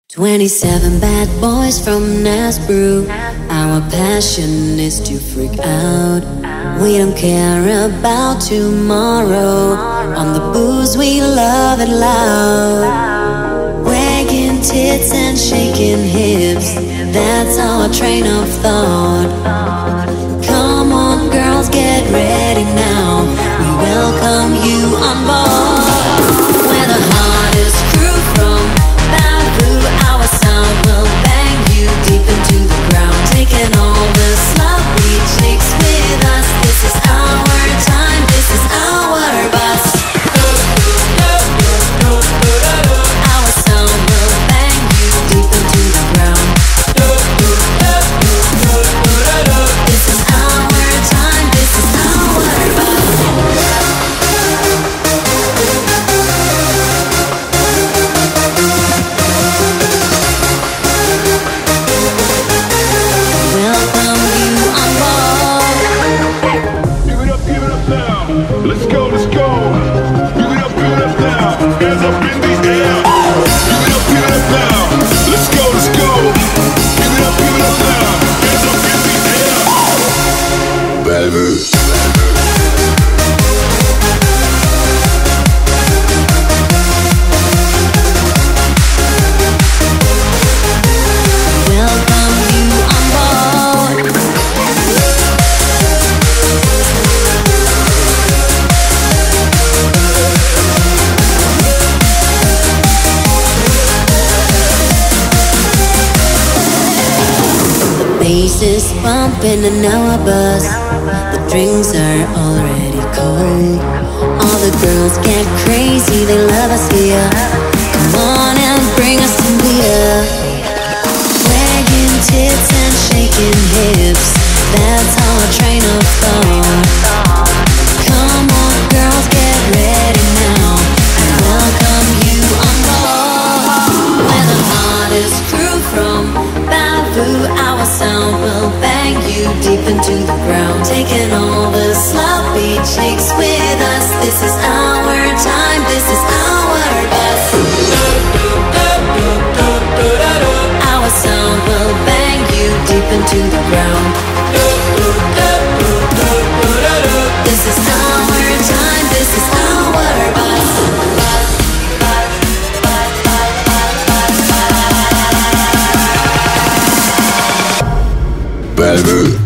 27 bad boys from Nasbrew. Our passion is to freak out. We don't care about tomorrow. On the booze we love it loud. Wagging tits and shaking hips, that's our train of thought. Come on girls, get ready now. We welcome you on board. We're the hardest crew from Bamboo. Our sound will bang you deep into the ground, taking all the sloppy chicks with us. This is our time, this is our bus. Our sound will bang you deep into the ground. This is our time, this is our bus. Welcome you on board. Give it up now. Let's go, let's go. Give it up now. Hands up in the air. Give it up now. Let's go, let's go. Give it up now. Hands up in the air. Bellevue. Welcome you on board. The bass is bumping in our bus. The drinks are already cold. All the girls get crazy, they love us here. Come on and bring us some beer. Wagging tits and shaking hips, that's our train of thought. Come on girls, get ready now. I welcome you on board. We're the hardest crew from Bamboo. Our sound will bang you deep into the ground, taking all the sloppy chicks with us. This is our time, this is our bus. Our sound will bang you deep into the ground. This is our time, this is our bus. Bellevue.